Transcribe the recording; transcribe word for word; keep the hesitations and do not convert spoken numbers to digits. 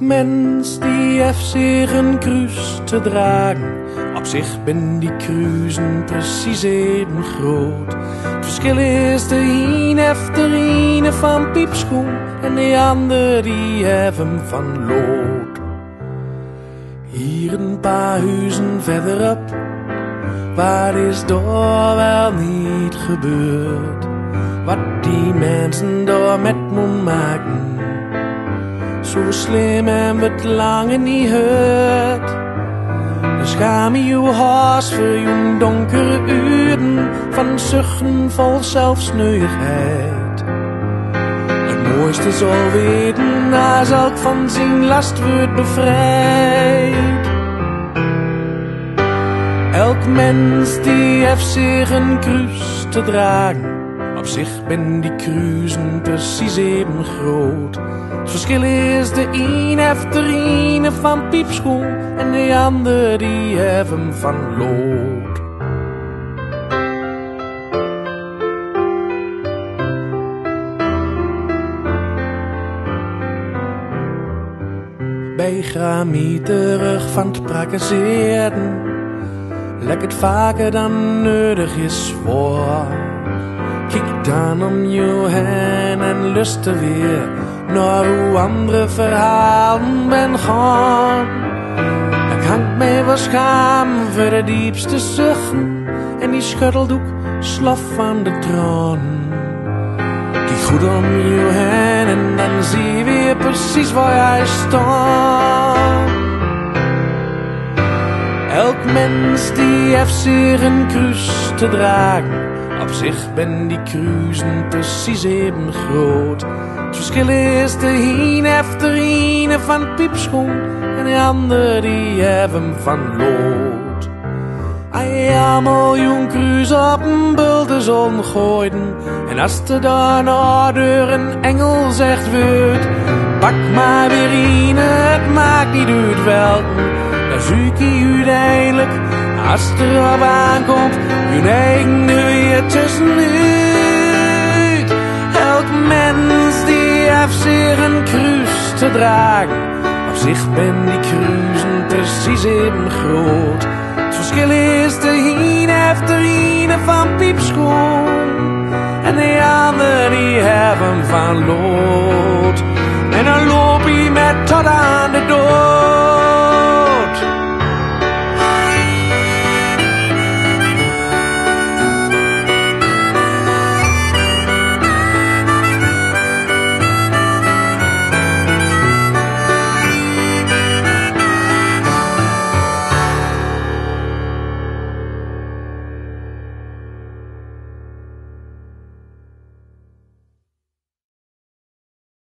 mens die heeft zich een kruis te dragen. Op zich ben die kruisen precies even groot. Het verschil is de een heeft de ene van piepschoen en de ander die heeft hem van lood. Hier een paar huizen verderop, wat is daar wel niet gebeurd? Wat die mensen daar met moeten maken, zo slim en wat lange niet heurt. Dan schaam je je haast voor je donkere uren van zuchten vol zelfsneuigheid. Het mooiste zal weten als elk van zijn last wordt bevrijd. Elk mens die heeft zich een kruis te dragen. Op zich ben die kruisen precies even groot. Het verschil is de een heeft de ene van piepschoen en de ander die heeft hem van lood. Bij gramieterig van het prakkezeerden, lek het vaker dan nodig is voor. Kijk dan om je heen en luister weer naar hoe andere verhalen ben gaan. Ik hang mij wel schaam voor de diepste zuchten en die schutteldoek slof van de tranen. Kijk goed om je heen en dan zie je weer precies waar jij staat. Elk mens die heeft zich een kruis te dragen. Op zich ben die kruisen precies even groot. Het verschil is de een heeft de ene van piepschoen en de ander die heeft hem van lood. Ai, allemaal jong kruis op een bulde zon gooien. En als er daarna door een engel zegt wordt, pak maar weer een, het maakt niet uit welke. Dan zoek je uiteindelijk, als het erop aankomt, je eigen weer tussenuit. Elk mens die heeft zich een kruis te dragen. Op zich ben die kruisen precies even groot. Het verschil is de een heeft de ene van piepschoen en de ander die heeft hem van lood. En dan loop je met tot aan de dood.